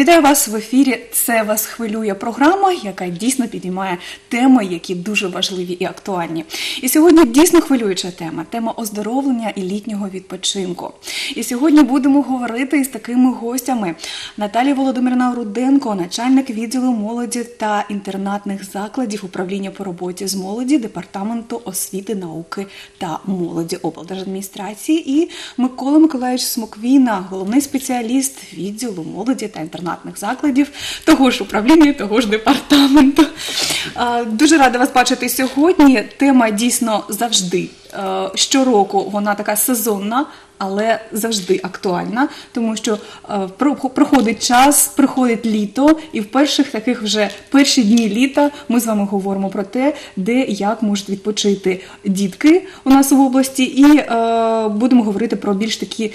Вітаю вас в ефірі «Це вас хвилює» програма, яка дійсно підіймає теми, які дуже важливі і актуальні. І сьогодні дійсно хвилююча тема – тема оздоровлення і літнього відпочинку. І сьогодні будемо говорити із такими гостями. Наталія Володимирівна Руденко, начальник відділу молоді та інтернатних закладів управління по роботі з молоді Департаменту освіти, науки та молоді облдержадміністрації, і Микола Миколайович Смоквіна, головний спеціаліст відділу молоді та інтернатних закладів того ж управління, того ж департаменту. Дуже рада вас бачити сьогодні. Тема дійсно завжди, щороку вона така сезонна, але завжди актуальна, тому що проходить час, приходить літо, і в перші дні літа ми з вами говоримо про те, де і як можуть відпочити дітки у нас в області, і будемо говорити про більш такі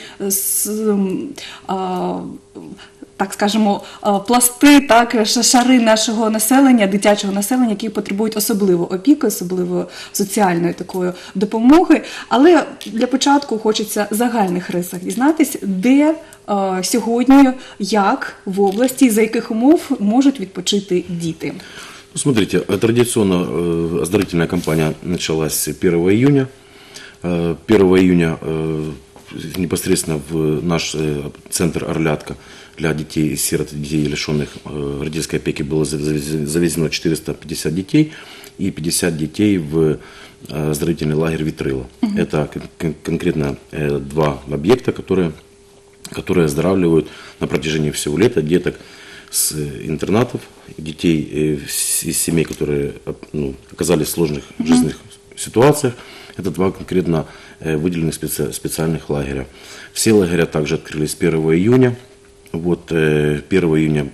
так скажемо, пласти, шари нашого населення, дитячого населення, які потребують особливо опіки, особливо соціальної такої допомоги. Але для початку хочеться в загальних рисах дізнатися, де сьогодні, як в області, за яких умов можуть відпочити діти. Смотрите, традиционно оздоровительная кампания началась 1 июня. 1 июня непосредственно в наш центр «Орлятка» для детей, сирот, детей, лишенных родительской опеки, было завезено 450 детей и 50 детей в оздоровительный лагерь «Витрила». Это конкретно два объекта, которые оздоравливают на протяжении всего лета деток с интернатов, детей из семей, которые оказались в сложных жизненных ситуациях. Это два конкретно выделенных специальных лагеря. Все лагеря также открылись 1 июня. 1 июня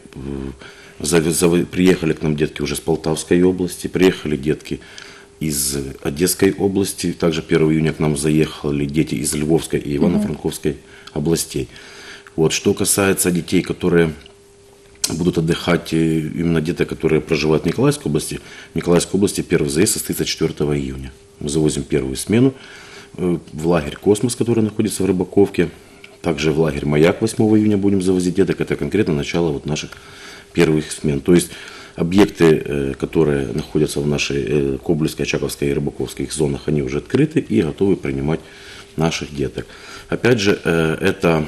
приехали к нам детки уже с Полтавской области, приехали детки из Одесской области. Также 1 июня к нам заехали дети из Львовской и Ивано-Франковской областей. Что касается детей, которые будут отдыхать, именно дети, которые проживают в Николаевской области. В Николаевской области первый заезд состоится 4 июня. Мы завозим первую смену в лагерь «Космос», который находится в Рыбаковке. Также в лагерь «Маяк» 8 июня будем завозить деток. Это конкретно начало наших первых смен. То есть объекты, которые находятся в нашей Коблевской, Очаковской и Рыбаковской зонах, они уже открыты и готовы принимать наших деток. Опять же, это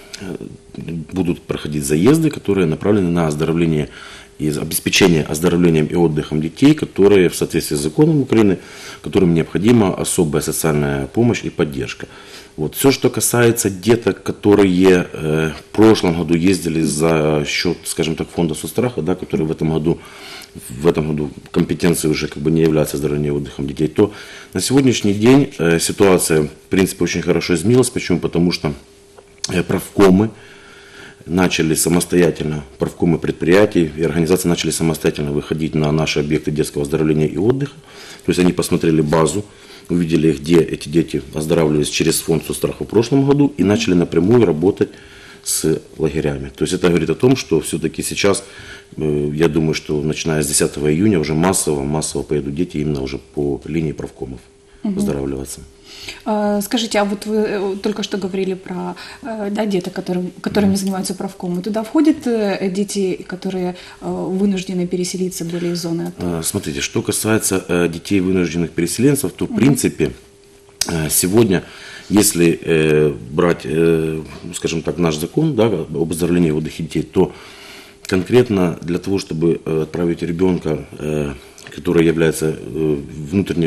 будут проходить заезды, которые направлены на оздоровление и обеспечение оздоровлением и отдыхом детей, которые в соответствии с законом Украины, которым необходима особая социальная помощь и поддержка. Все, что касается деток, которые в прошлом году ездили за счет, скажем так, фонда соцстраха, которые в этом году компетенцией уже не являются оздоровлением и отдыхом детей, то на сегодняшний день ситуация, в принципе, очень хорошо изменилась. Почему? Потому что правкомы начали самостоятельно, правкомы предприятий и организации начали самостоятельно выходить на наши объекты детского оздоровления и отдыха. То есть они посмотрели базу, увидели, где эти дети оздоравливались через фонд соцстраха в прошлом году и начали напрямую работать с лагерями. То есть это говорит о том, что все-таки сейчас, я думаю, что начиная с 10 июня уже массово поедут дети именно уже по линии правкомов оздоравливаться. Скажите, а вот вы только что говорили про деток, которыми занимаются правкомы. Туда входят дети, которые вынуждены переселиться были из зоны АТО? Смотрите, что касается детей вынужденных переселенцев, то в принципе сегодня, если брать, скажем так, наш закон об оздоровлении и отдыхе детей, то конкретно для того, чтобы отправить ребенка, который является внутренне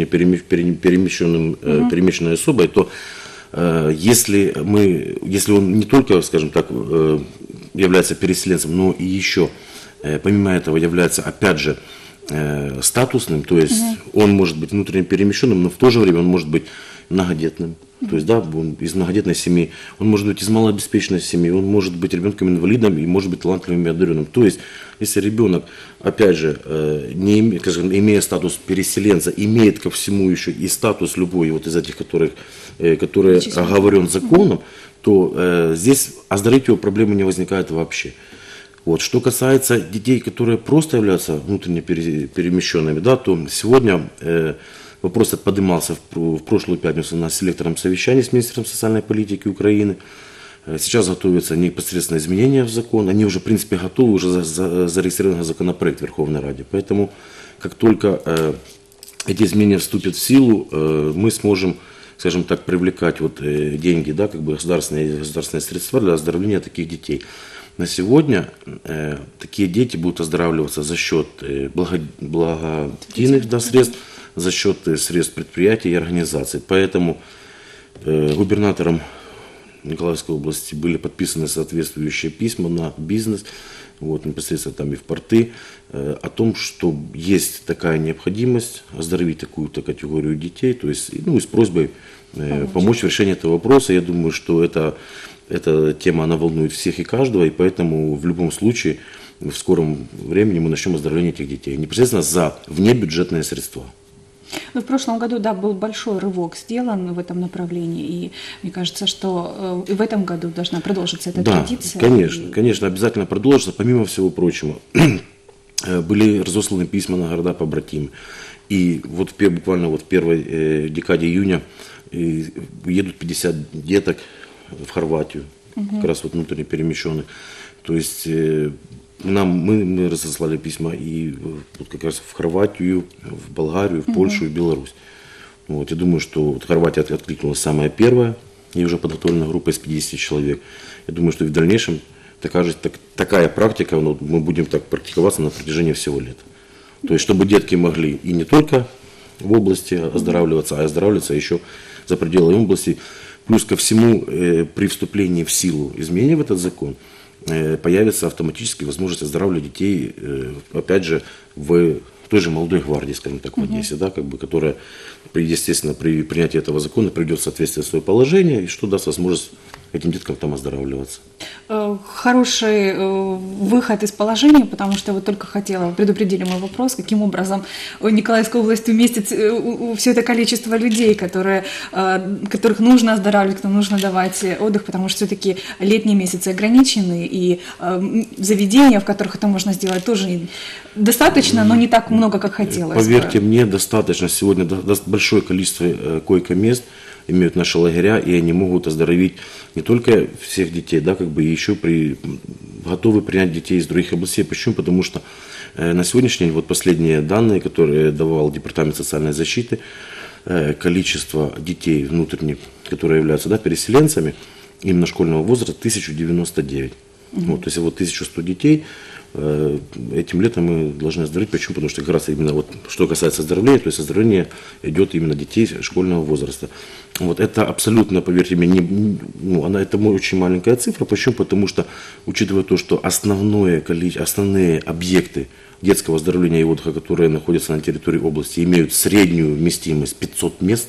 перемещенной особой, то если он не только, скажем так, является переселенцем, но и еще, помимо этого, является, опять же, статусным, то есть он может быть внутренне перемещенным, но в то же время он может быть многодетным. То есть, он из многодетной семьи, он может быть из малообеспеченной семьи, он может быть ребенком-инвалидом и может быть талантливым и одаренным. То есть, если ребенок, опять же, имея статус переселенца, имеет ко всему еще и статус любой из этих, которые оговорен законом, то здесь оздоровить его проблемы не возникает вообще. Что касается детей, которые просто являются внутренне перемещенными, то сегодня вопрос поднимался в прошлую пятницу на селекторном совещании с Министерством социальной политики Украины. Сейчас готовятся непосредственно изменения в закон. Они уже, в принципе, готовы, уже зарегистрирован законопроект в Верховной Раде. Поэтому, как только эти изменения вступят в силу, мы сможем, скажем так, привлекать вот деньги, да, как бы государственные средства для оздоровления таких детей. На сегодня такие дети будут оздоравливаться за счет благодійных, да, средств, за счет средств предприятий и организаций. Поэтому губернатором Николаевской области были подписаны соответствующие письма на бизнес, вот, непосредственно там и в порты, о том, что есть такая необходимость оздоровить такую-то категорию детей, то есть, ну, и с просьбой помочь в решении этого вопроса. Я думаю, что эта тема, она волнует всех и каждого, и поэтому в любом случае в скором времени мы начнем оздоровление этих детей, непосредственно за внебюджетные средства. Ну, в прошлом году, да, был большой рывок сделан в этом направлении, и мне кажется, что и в этом году должна продолжиться эта традиция. Конечно, конечно, обязательно продолжится. Помимо всего прочего, были разосланы письма на города-побратимы. И вот буквально вот в первой декаде июня едут 50 деток в Хорватию, как раз вот внутренне перемещенных. То есть мы разослали письма и вот как раз в Хорватию, в Болгарию, в Польшу и в Беларусь. Вот, я думаю, что вот Хорватия откликнулась самая первая, и уже подготовлена группа из 50 человек. Я думаю, что и в дальнейшем такая практика, ну, мы будем так практиковаться на протяжении всего лета. То есть, чтобы детки могли и не только в области оздоравливаться, а оздоравливаться еще за пределами области. Плюс ко всему, при вступлении в силу изменений в этот закон, появится автоматически возможность оздоравливать детей, опять же, в той же молодой гвардии, скажем так, в Одессе, да, как бы, которая, естественно, при принятии этого закона придет в соответствие свое положение, и что даст возможность этим деткам там оздоравливаться. Хороший выход из положения, потому что вот только хотела, предупредили мой вопрос, каким образом Николаевская область уместит все это количество людей, которых нужно оздоравливать, которым нужно давать отдых, потому что все-таки летние месяцы ограничены, и заведения, в которых это можно сделать, тоже достаточно, но не так много, как хотелось. Поверьте мне, достаточно. Сегодня большое количество койко-мест имеют наши лагеря, и они могут оздоровить не только всех детей, да, как бы еще готовы принять детей из других областей. Почему? Потому что на сегодняшний день, вот последние данные, которые давал Департамент социальной защиты, количество детей внутренних, которые являются, да, переселенцами, именно школьного возраста, 1099. Вот, то есть вот 1100 детей этим летом мы должны оздоровить. Почему? Потому что как раз именно вот, что касается оздоровления, то есть оздоровление идет именно детей школьного возраста. Вот это абсолютно, поверьте мне, это очень маленькая цифра. Почему? Потому что, учитывая то, что основные объекты детского оздоровления и отдыха, которые находятся на территории области, имеют среднюю вместимость 500 мест,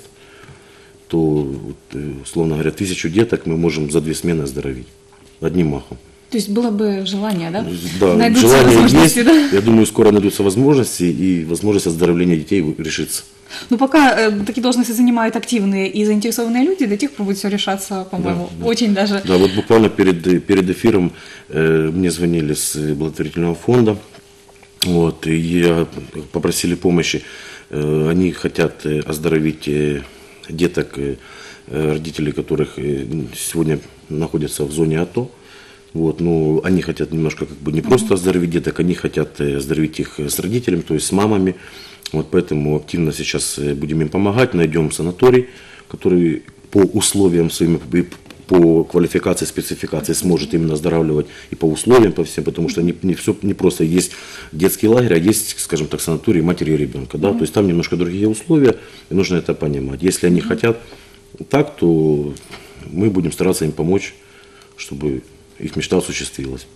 то, условно говоря, 1000 деток мы можем за 2 смены оздоровить одним махом. То есть было бы желание, да? Да, найдутся желание возможности, есть. Да? Я думаю, скоро найдутся возможности, и возможность оздоровления детей решится. Ну, пока такие должности занимают активные и заинтересованные люди, до тех пор будет все решаться, по-моему, да. очень даже. Да, вот буквально перед эфиром мне звонили с благотворительного фонда, вот, и попросили помощи. Они хотят оздоровить деток, родителей которых сегодня находятся в зоне АТО. Вот, ну, они хотят немножко как бы не просто оздоровить деток, они хотят оздоровить их с родителями, то есть с мамами. Вот поэтому активно сейчас будем им помогать, найдем санаторий, который по условиям своим, по квалификации, спецификации сможет именно оздоравливать и по условиям, по всем, потому что не просто есть детский лагерь, а есть, скажем так, санаторий матери и ребенка. Да? То есть там немножко другие условия, и нужно это понимать. Если они хотят так, то мы будем стараться им помочь, чтобы их мечта осуществилась.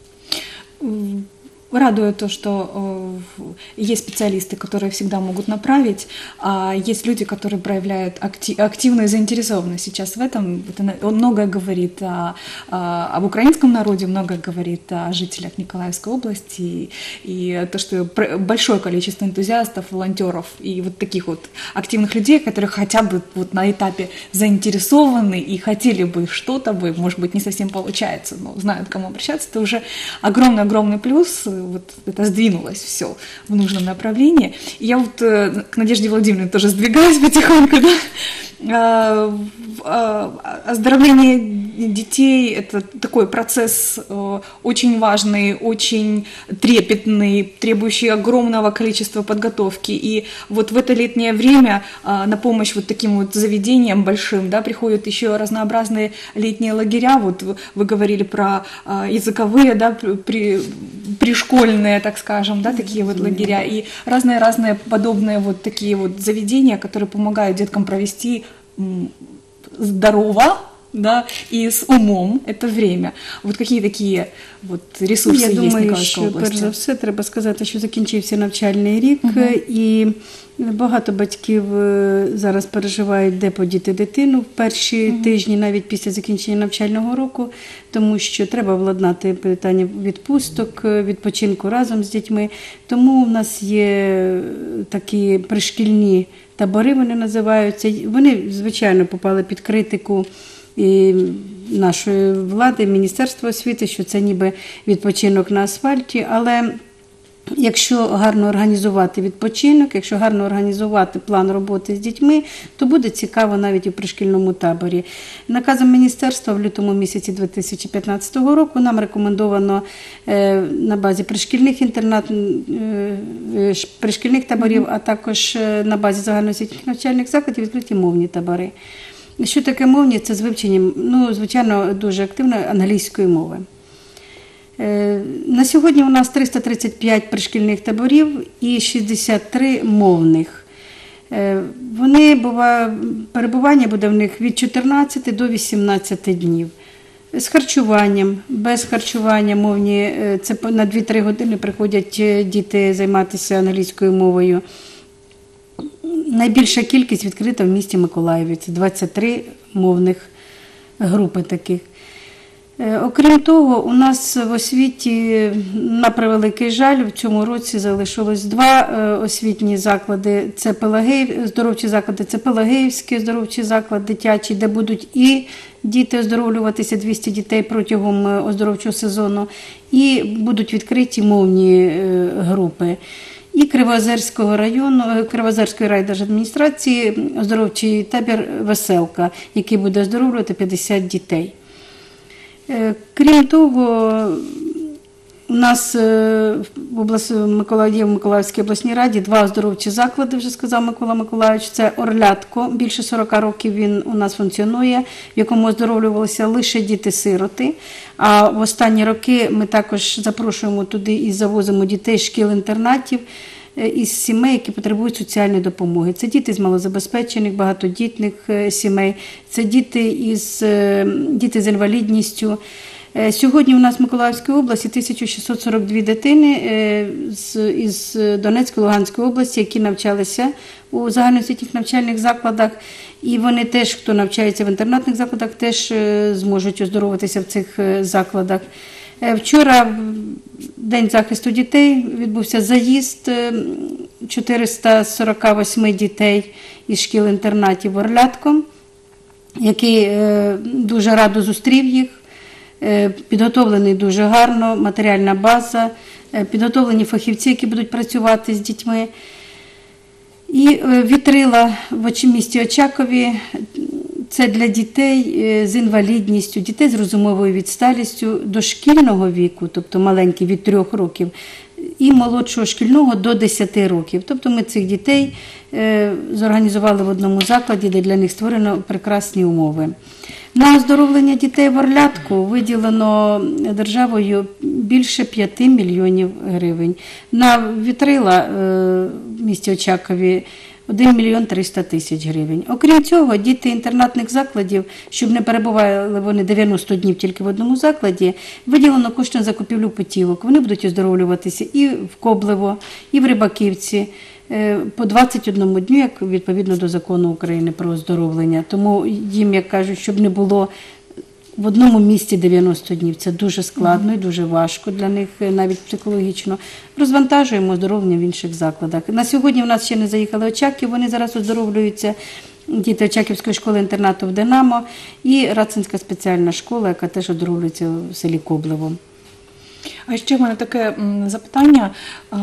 Радует то, что есть специалисты, которые всегда могут направить, а есть люди, которые проявляют активную заинтересованность сейчас в этом. Он многое говорит об украинском народе, многое говорит о жителях Николаевской области, и то, что большое количество энтузиастов, волонтеров и вот таких вот активных людей, которые хотя бы вот на этапе заинтересованы и хотели бы что-то бы, может быть, не совсем получается, но знают, к кому обращаться, это уже огромный-огромный плюс. Вот это сдвинулось все в нужном направлении. И я вот к Надежде Владимировне тоже сдвигаюсь потихоньку, да? Оздоровление детей – это такой процесс очень важный, очень трепетный, требующий огромного количества подготовки. И вот в это летнее время на помощь вот таким вот заведениям большим, да, приходят еще разнообразные летние лагеря. Вот вы говорили про языковые, да, пришкольные, так скажем, да, такие вот лагеря. И разные подобные вот такие вот заведения, которые помогают деткам провести здорово, да, и с умом это время. Вот які такі от ресурси є в Миколаївській області? Перш за все, треба сказати, що закінчився навчальний рік, і багато батьків зараз переживають, де подіти дитину в перші тижні, навіть після закінчення навчального року, тому що треба владнати питання відпусток, відпочинку разом з дітьми. Тому в нас є такі пришкільні табори, вони називаються. Вони, звичайно, попали під критику і нашої влади, Міністерства освіти, що це ніби відпочинок на асфальті, але якщо гарно організувати відпочинок, якщо гарно організувати план роботи з дітьми, то буде цікаво навіть у пришкільному таборі. Наказом Міністерства в лютому місяці 2015 року нам рекомендовано на базі пришкільних таборів, а також на базі загальноосвітніх навчальних закладів відкриті мовні табори. Що таке мовні? Це з вивченням, звичайно, дуже активної англійської мови. На сьогодні у нас 335 пришкільних таборів і 63 мовних. Перебування буде в них від 14 до 18 днів. З харчуванням, без харчування мовні, це на 2-3 години приходять діти займатися англійською мовою. Найбільша кількість відкрита в місті Миколаєві, це 23 мовних групи таких. Окрім того, у нас в освіті, на превеликий жаль, в цьому році залишилось 2 освітні заклади. Це оздоровчі заклади, це Пелагеївський оздоровчий заклад дитячий, де будуть і діти оздоровлюватися, 200 дітей протягом оздоровчого сезону, і будуть відкриті мовні групи. І Кривоозерського району, Кривоозерської райдержадміністрації оздоровчий табір «Веселка», який буде оздоровлювати 50 дітей. Крім того, у нас в Миколаївській обласній раді 2 оздоровчі заклади, вже сказав Микола Миколайович. Це «Орлятко», більше 40 років він у нас функціонує, в якому оздоровлювалися лише діти-сироти. А в останні роки ми також запрошуємо туди і завозимо дітей з шкіл-інтернатів, із сімей, які потребують соціальної допомоги. Це діти з малозабезпечених, багатодітних сімей, це діти з інвалідністю. Сьогодні у нас в Миколаївській області 1642 дитини із Донецької, Луганської області, які навчалися у загальноосвітніх навчальних закладах. І вони теж, хто навчається в інтернатних закладах, теж зможуть оздоровитися в цих закладах. Вчора, День захисту дітей, відбувся заїзд 448 дітей із шкіл-інтернатів в Орлятко, який дуже радо зустрів їх. Підготовлений дуже гарно, матеріальна база, підготовлені фахівці, які будуть працювати з дітьми. І вітрила в місті Очакові – це для дітей з інвалідністю, дітей з розумовою відсталістю дошкільного віку, тобто маленькі від 3 років, і молодшого шкільного до 10 років. Тобто ми цих дітей зорганізували в одному закладі, де для них створено прекрасні умови. На оздоровлення дітей в Орлятку виділено державою більше 5 мільйонів гривень. На вітрила в місті Очакові 1 мільйон 300 тисяч гривень. Окрім цього, діти інтернатних закладів, щоб не перебували вони 90 днів тільки в одному закладі, виділено кошти на закупівлю путівок. Вони будуть оздоровлюватися і в Коблево, і в Рибаківці по 21 дню, як відповідно до закону України про оздоровлення. Тому їм, як кажуть, щоб не було в одному місці 90 днів. Це дуже складно і дуже важко для них, навіть психологічно. Розвантажуємо оздоровлення в інших закладах. На сьогодні в нас ще не заїхали Очаків, вони зараз оздоровлюються. Діти Очаківської школи-інтернату в «Динамо» і Рацинська спеціальна школа, яка теж оздоровлюється в селі Коблево. А ще в мене таке запитання.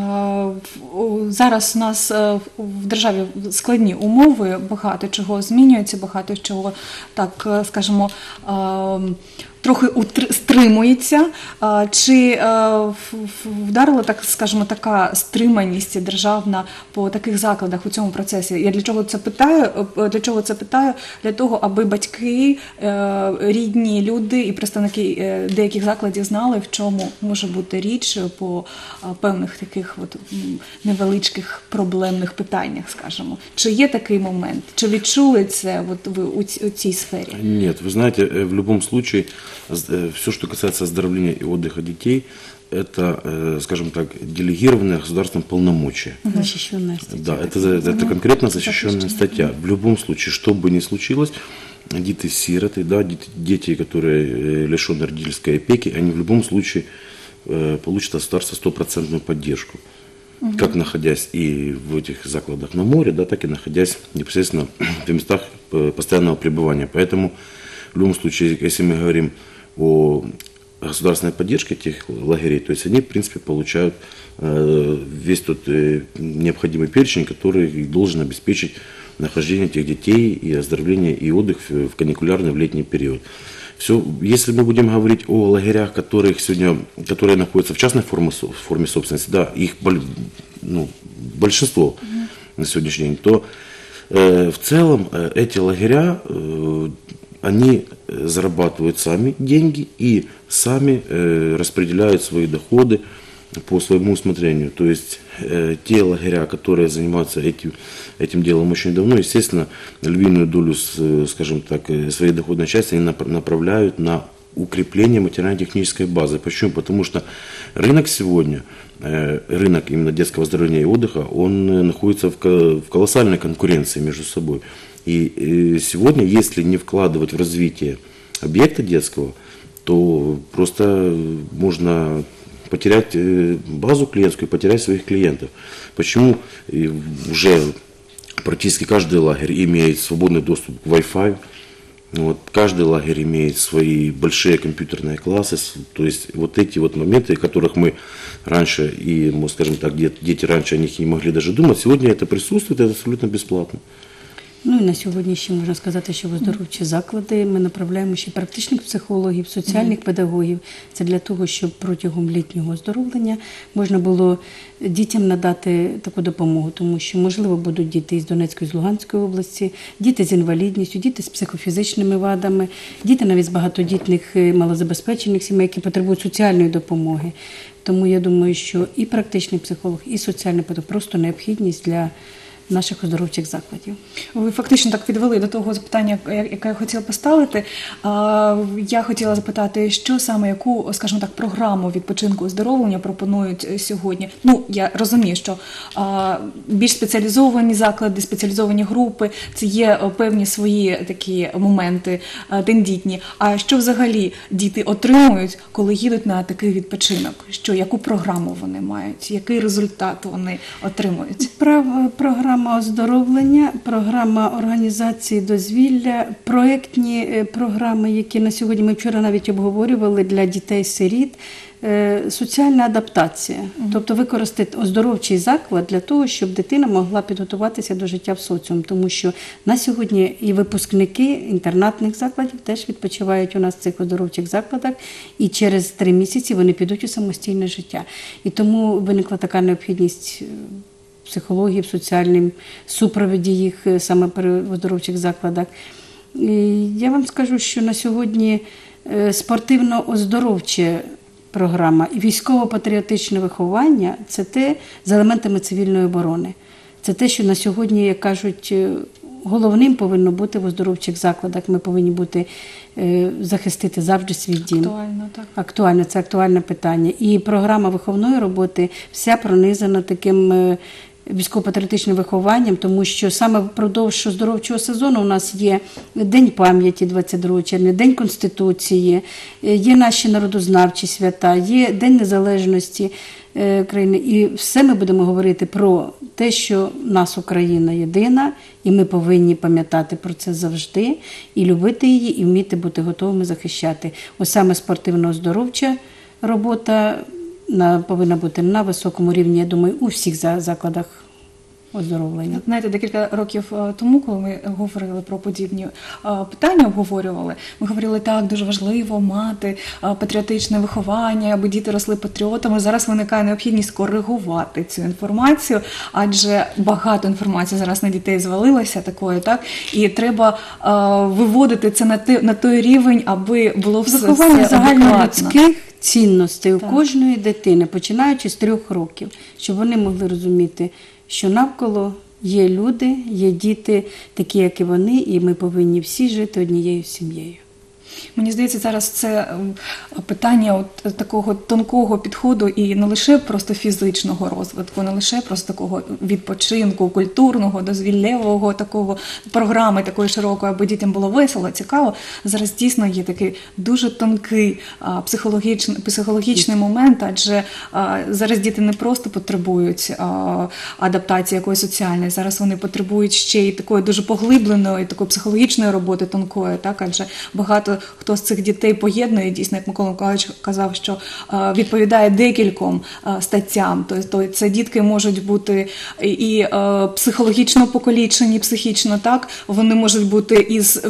Зараз у нас в державі складні умови, багато чого змінюється, багато чого, так скажімо, трохи стримується. Чи вдарила, так скажімо, така стриманість державна по таких закладах у цьому процесі? Я для чого це питаю? Для того, аби батьки, рідні люди і представники деяких закладів знали, в чому може бути річ по певних таких от невеличких проблемних питаннях, скажімо. Чи є такий момент? Чи відчули це от ви у цій сфері? Нет, вы знаете, в любом случае, все, что касается оздоровления и отдыха детей, это, скажем так, делегированное государством полномочия. Защищенная стаття. Да, это конкретно защищенная статья. В любом случае, что бы ни случилось, дети-сироты, да, дети, которые лишены родительской опеки, они в любом случае получат от государства стопроцентную поддержку. Как находясь и в этих закладах на море, да, так и находясь непосредственно в местах постоянного пребывания. Поэтому в любом случае, если мы говорим о государственной поддержке этих лагерей, то есть они, в принципе, получают весь тот необходимый перечень, который должен обеспечить нахождение этих детей и оздоровление и отдых в каникулярный, в летний период. Все, если мы будем говорить о лагерях, которые находятся в частной форме собственности, да, их большинство на сегодняшний день, то в целом эти лагеря, они зарабатывают сами деньги и сами распределяют свои доходы по своему усмотрению. То есть те лагеря, которые занимаются этим делом очень давно, естественно, львиную долю, скажем так, своей доходной части они направляют на укрепление материально-технической базы. Почему? Потому что рынок сегодня, рынок именно детского оздоровления и отдыха, он находится в колоссальной конкуренции между собой. И сегодня, если не вкладывать в развитие объекта детского, то просто можно потерять базу клиентскую, потерять своих клиентов. Почему уже практически каждый лагерь имеет свободный доступ к Wi-Fi, вот, каждый лагерь имеет свои большие компьютерные классы, то есть вот эти вот моменты, о которых мы раньше, и, скажем так, дети раньше о них не могли даже думать, сегодня это присутствует, это абсолютно бесплатно. Ну і на сьогодні ще можна сказати, що в оздоровчі заклади ми направляємо ще практичних психологів, соціальних педагогів. Це для того, щоб протягом літнього оздоровлення можна було дітям надати таку допомогу, тому що, можливо, будуть діти із Донецької, з Луганської області, діти з інвалідністю, діти з психофізичними вадами, діти навіть з багатодітних малозабезпечених сімей, які потребують соціальної допомоги. Тому я думаю, що і практичний психолог, і соціальний педагог просто необхідність для наших оздоровчих закладів. Ви фактично так відвели до того запитання, яке я хотіла поставити. Я хотіла запитати, що саме, яку, скажімо так, програму відпочинку оздоровлення пропонують сьогодні. Ну, я розумію, що більш спеціалізовані заклади, спеціалізовані групи, це є певні свої такі моменти тендітні. А що взагалі діти отримують, коли їдуть на такий відпочинок? Яку програму вони мають? Який результат вони отримують? Програма оздоровлення, програма організації дозвілля, проєктні програми, які на сьогодні ми вчора навіть обговорювали для дітей-сиріт, соціальна адаптація. Тобто використати оздоровчий заклад для того, щоб дитина могла підготуватися до життя в соціумі. Тому що на сьогодні і випускники інтернатних закладів теж відпочивають у нас в цих оздоровчих закладах, і через 3 місяці вони підуть у самостійне життя. І тому виникла така необхідність психології, в соціальному супроводі їх саме при оздоровчих закладах. І я вам скажу, що на сьогодні спортивно-оздоровча програма і військово-патріотичне виховання – це те з елементами цивільної оборони. Це те, що на сьогодні, як кажуть, головним повинно бути в оздоровчих закладах. Ми повинні бути, захистити завжди свій дім. Актуально, так. Актуально, це актуальне питання. І програма виховної роботи вся пронизана таким військово-патріотичним вихованням, тому що саме впродовж оздоровчого сезону у нас є День пам'яті 22 червня, День Конституції, є наші народознавчі свята, є День Незалежності країни. І все ми будемо говорити про те, що в нас Україна єдина, і ми повинні пам'ятати про це завжди, і любити її, і вміти бути готовими захищати. Ось саме спортивно-оздоровча робота повинна бути на високому рівні, я думаю, у всіх закладах оздоровлення. Знаєте, декілька років тому, коли ми говорили про подібні питання, обговорювали, ми говорили, так, дуже важливо мати патріотичне виховання, аби діти росли патріотами. Зараз виникає необхідність коригувати цю інформацію, адже багато інформації зараз на дітей звалилося такою, так, і треба виводити це на той рівень, аби було все Виховання адекватно. загальнолюдських цінностей у кожної дитини, починаючи з 3 років, щоб вони могли розуміти, що навколо є люди, є діти, такі, як і вони, і ми повинні всі жити однією сім'єю. Мені здається, зараз це питання от такого тонкого підходу і не лише просто фізичного розвитку, не лише просто такого відпочинку, культурного, дозвіллєвого, такого програми такої широкої, аби дітям було весело, цікаво. Зараз дійсно є такий дуже тонкий психологічний момент, адже зараз діти не просто потребують адаптації якоїсь соціальної, зараз вони потребують ще й такої дуже поглибленої, такої психологічної роботи тонкої, так, адже багато хто з цих дітей поєднує, дійсно, як Микола Миколаївич казав, що відповідає декільком статтям. Тобто це дітки можуть бути і психологічно покалічені, психічно, так, вони можуть бути із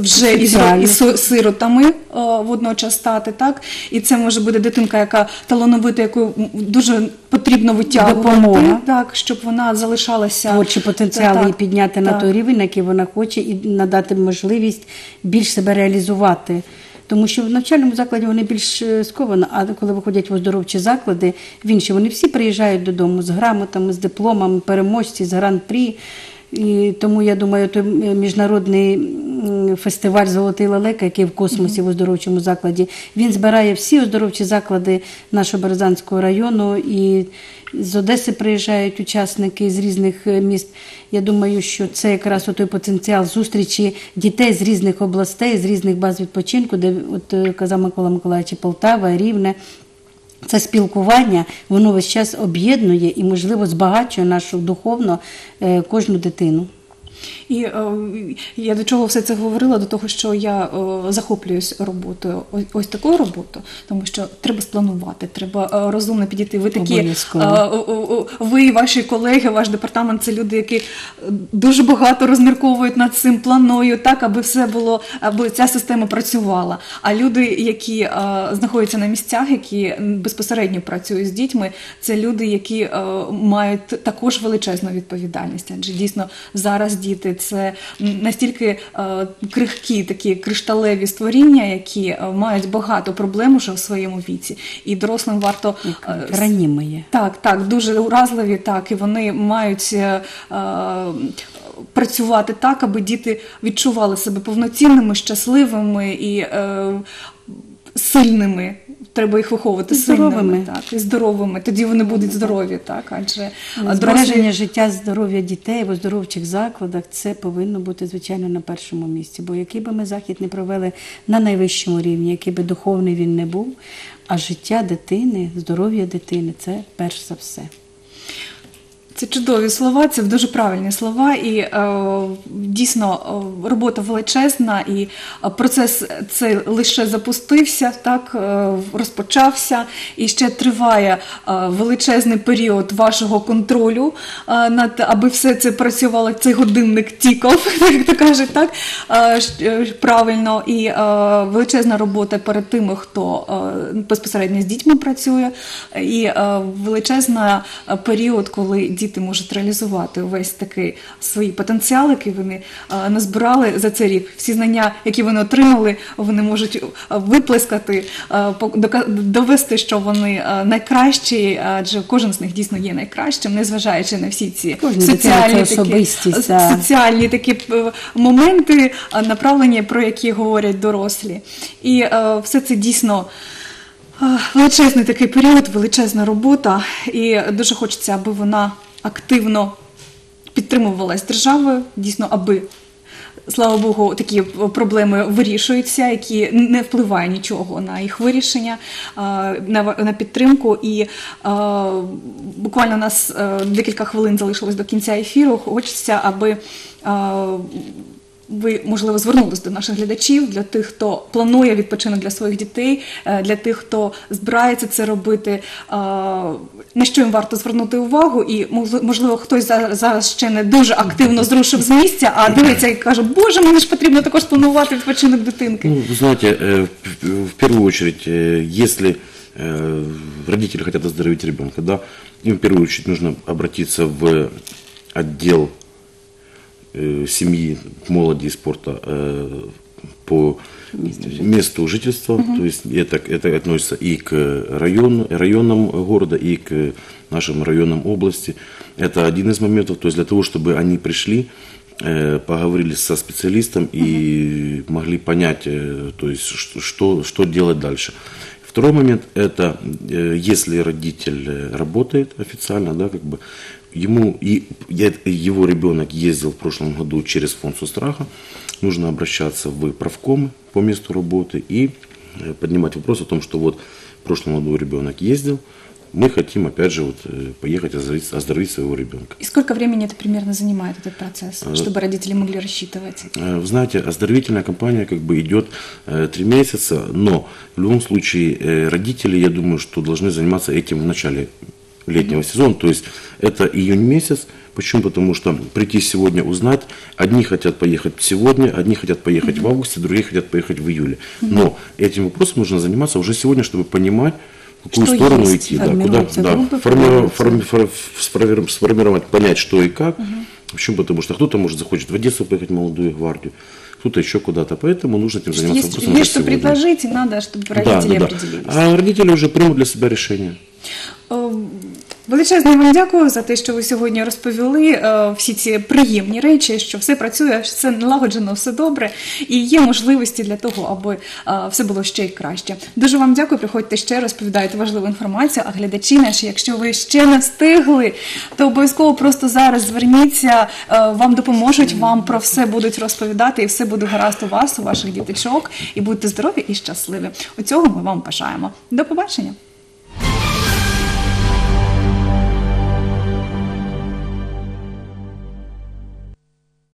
сиротами водночас стати, так, і це може бути дитинка, яка талановита, яку дуже потрібно витягувати, допомога, так, щоб вона залишалася. Творчі потенціали її підняти на той рівень, на який вона хоче, і надати можливість більш себе реалізувати. Тому що в навчальному закладі вони більш сковані, а коли виходять в оздоровчі заклади, в інші, вони всі приїжджають додому з грамотами, з дипломами, переможці, з гран-прі. І тому, я думаю, той міжнародний фестиваль «Золотий лелека», який в космосі в оздоровчому закладі, він збирає всі оздоровчі заклади нашого Березанського району, і з Одеси приїжджають учасники з різних міст. Я думаю, що це якраз той потенціал зустрічі дітей з різних областей, з різних баз відпочинку, де, от казав Микола Миколаївич, Полтава, Рівне. Це спілкування, воно весь час об'єднує і, можливо, збагачує нашу духовно кожну дитину. І я до чого все це говорила? До того, що я захоплююсь роботою, ось такою роботою, тому що треба спланувати, треба розумно підійти. Ви такі, ви і ваші колеги, ваш департамент – це люди, які дуже багато розмірковують над цим, планують так, аби все було, аби ця система працювала. А люди, які знаходяться на місцях, які безпосередньо працюють з дітьми, це люди, які мають також величезну відповідальність. Адже дійсно зараз діти – це настільки крихкі, такі кришталеві створіння, які мають багато проблем уже в своєму віці. І дорослим варто... Ранімі. Так, дуже уразливі, так, і вони мають працювати так, аби діти відчували себе повноцінними, щасливими і сильними. Треба їх виховувати сильними, так, і здоровими. Тоді вони будуть здорові, так, адже збереження життя, здоров'я дітей в оздоровчих закладах – це повинно бути, звичайно, на першому місці. Бо який би ми захід не провели на найвищому рівні, який би духовний він не був, а життя дитини, здоров'я дитини – це перш за все. Це чудові слова, це дуже правильні слова, і дійсно робота величезна, і процес цей лише запустився, так, розпочався, і ще триває величезний період вашого контролю, аби все це працювало, цей годинник тікав, як то кажуть, так, правильно, і величезна робота перед тими, хто безпосередньо з дітьми працює, і величезний період, коли діти можуть реалізувати весь такий свій потенціал, який вони назбирали за цей рік. Всі знання, які вони отримали, вони можуть виплескати, довести, що вони найкращі, адже кожен з них дійсно є найкращим, незважаючи на всі ці соціальні такі моменти, направлення, про які говорять дорослі. І все це дійсно величезний такий період, величезна робота, і дуже хочеться, аби вона активно підтримувалась державою, дійсно, аби, слава Богу, такі проблеми вирішуються, які не впливає нічого на їх вирішення, на підтримку. І буквально у нас декілька хвилин залишилось до кінця ефіру. Хочеться, аби ви, можливо, звернулись до наших глядачів, для тих, хто планує відпочинок для своїх дітей, для тих, хто збирається це робити, на що їм варто звернути увагу, і, можливо, хтось зараз ще не дуже активно зрушив з місця, а дивиться і каже, боже, мені ж потрібно також планувати відпочинок дитинки. Ну, вы знаете, в первую очередь, если родители хотят оздоровить ребенка, да, им в первую очередь нужно обратиться в отдел семьи, молоди и спорта по месту жительства, то есть это относится и к районам города, и к нашим районам области. Это один из моментов, то есть для того, чтобы они пришли, поговорили со специалистом и могли понять, то есть, что делать дальше. Второй момент – это если родитель работает официально, да, как бы, его ребенок ездил в прошлом году через фонд соцстраха, нужно обращаться в правкомы по месту работы и поднимать вопрос о том, что вот в прошлом году ребенок ездил, мы хотим, опять же, поехать оздоровить своего ребенка. И сколько времени это примерно занимает, этот процесс, чтобы родители могли рассчитывать? Вы знаете, оздоровительная кампания как бы идет 3 месяца, но в любом случае родители, я думаю, что должны заниматься этим в начале летнего сезона, то есть это июнь месяц. Почему? Потому что прийти сегодня узнать, одни хотят поехать сегодня, одни хотят поехать в августе, другие хотят поехать в июле. Но этим вопросом нужно заниматься уже сегодня, чтобы понимать, в какую что сторону есть, идти, да, куда, сформировать, понять, что и как. Почему? Потому что кто-то, может, захочет в Одессу поехать в молодую гвардию, кто-то еще куда-то, поэтому нужно этим заниматься вопросом Есть что предложить, и надо, чтобы родители определились. А родители уже примут для себя решение. Величезне вам дякую за те, що ви сьогодні розповіли всі ці приємні речі, що все працює, все налагоджено, все добре, і є можливості для того, аби все було ще й краще. Дуже вам дякую, приходьте ще, розповідаєте важливу інформацію, а глядачі наші, якщо ви ще не встигли, то обов'язково просто зараз зверніться, вам допоможуть, вам про все будуть розповідати, і все буде гаразд у вас, у ваших діточок, і будьте здорові і щасливі. У цього ми вам бажаємо. До побачення!